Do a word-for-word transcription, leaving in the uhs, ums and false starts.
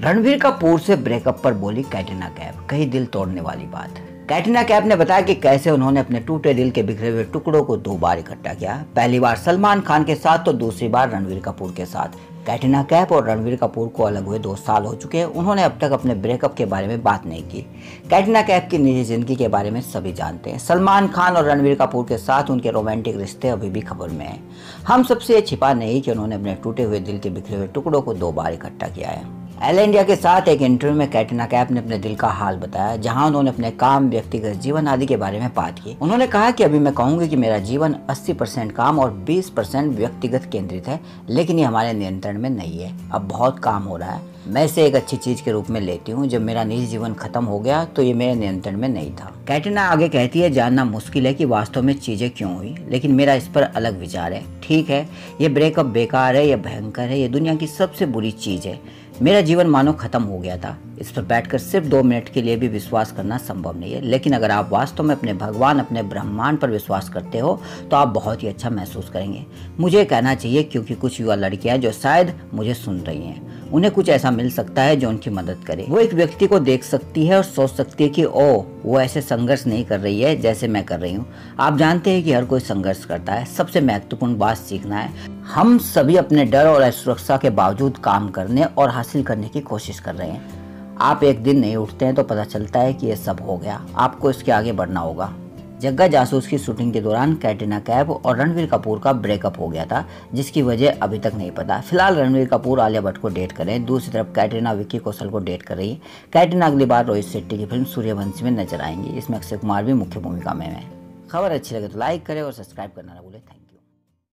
रणबीर कपूर से ब्रेकअप पर बोली कैटरीना कैफ, कही दिल तोड़ने वाली बात। कैटरीना कैफ ने बताया कि कैसे उन्होंने अपने टूटे दिल के बिखरे हुए टुकड़ों को दो बार इकट्ठा किया, पहली बार सलमान खान के साथ तो दूसरी बार रणबीर कपूर के साथ। कैटरीना कैफ और रणबीर कपूर को अलग हुए दो साल हो चुके हैं, उन्होंने अब तक अपने ब्रेकअप के बारे में बात नहीं की। कैटरीना कैफ की निजी जिंदगी के बारे में सभी जानते हैं। सलमान खान और रणबीर कपूर के साथ उनके रोमांटिक रिश्ते अभी भी खबर में हैं। हम सबसे ये छिपा नहीं कि उन्होंने अपने टूटे हुए दिल के बिखरे हुए टुकड़ों को दो बार इकट्ठा किया है। एल इंडिया के साथ एक इंटरव्यू में कैटरीना कैफ ने अपने दिल का हाल बताया, जहां उन्होंने अपने काम, व्यक्तिगत जीवन आदि के बारे में बात की। उन्होंने कहा कि अभी मैं कहूंगी कि मेरा जीवन अस्सी परसेंट काम और बीस परसेंट व्यक्तिगत केंद्रित है, लेकिन ये हमारे नियंत्रण में नहीं है। अब बहुत काम हो रहा है, मैं इसे एक अच्छी चीज के रूप में लेती हूँ। जब मेरा निजी जीवन खत्म हो गया तो ये मेरे नियंत्रण में नहीं था। कैटरीना आगे कहती है, जानना मुश्किल है कि वास्तव में चीजें क्यों हुई, लेकिन मेरा इस पर अलग विचार है। ठीक है, ये ब्रेकअप बेकार है, ये भयंकर है, ये दुनिया की सबसे बुरी चीज है। मेरा जीवन मानो खत्म हो गया था। इस पर बैठकर सिर्फ दो मिनट के लिए भी विश्वास करना संभव नहीं है, लेकिन अगर आप वास्तव में अपने भगवान, अपने ब्रह्मांड पर विश्वास करते हो तो आप बहुत ही अच्छा महसूस करेंगे। मुझे कहना चाहिए क्योंकि कुछ युवा लड़कियां जो शायद मुझे सुन रही हैं, उन्हें कुछ ऐसा मिल सकता है जो उनकी मदद करे। वो एक व्यक्ति को देख सकती है और सोच सकती है कि ओ, वो ऐसे संघर्ष नहीं कर रही है जैसे मैं कर रही हूँ। आप जानते हैं कि हर कोई संघर्ष करता है। सबसे महत्वपूर्ण बात सीखना है। हम सभी अपने डर और असुरक्षा के बावजूद काम करने और हासिल करने की कोशिश कर रहे हैं। आप एक दिन नहीं उठते हैं तो पता चलता है कि ये सब हो गया, आपको इसके आगे बढ़ना होगा। जग्गा जासूस की शूटिंग के दौरान कैटरीना कैफ और रणबीर कपूर का ब्रेकअप हो गया था, जिसकी वजह अभी तक नहीं पता। फिलहाल रणबीर कपूर आलिया भट्ट को डेट कर रहे हैं, दूसरी तरफ कैटरीना विक्की कौशल को डेट कर रही है। कैटरीना अगली बार रोहित शेट्टी की फिल्म सूर्यवंशी में नजर आएंगी। इसमें अक्षय कुमार भी मुख्य भूमिका में है। खबर अच्छी लगे तो लाइक करें और सब्सक्राइब करना ना भूलें। Thank you.